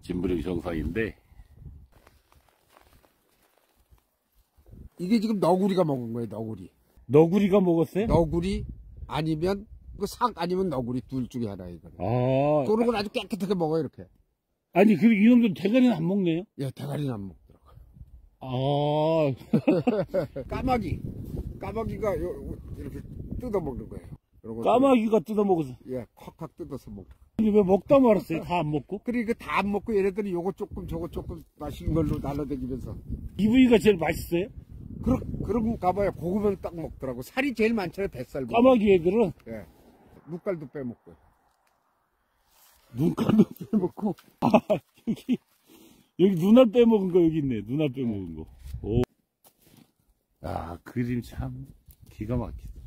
진부령 정상인데 이게 지금 너구리가 먹은 거예요, 너구리. 너구리가 먹었어요? 너구리 아니면 그 삭 아니면 너구리 둘 중에 하나 이거는. 아, 그런 걸 아주 깨끗하게 먹어요, 이렇게. 아니 그럼 이놈들 대가리는 안 먹네요? 예, 대가리는 안 먹더라고요. 아, 까마귀가 이렇게 뜯어 먹는 거예요. 이런 까마귀가 뜯어먹어서. 예, 콱콱 뜯어서 먹더라고요. 근데 왜 먹다 말았어요? 다 안 먹고? 그러니까 다 안 먹고 얘네들이 요거 조금 저거 조금 맛있는 걸로 날라다니면서. 이 부위가 제일 맛있어요? 그런가 봐요. 고구면 딱 먹더라고. 살이 제일 많잖아요, 뱃살. 까마귀 애들은 예. 눈깔도 빼먹고. 눈깔도 빼먹고. 아, 여기 눈알 빼먹은 거 여기 있네. 눈알 빼먹은 거. 오. 야, 그림 참 기가 막히다.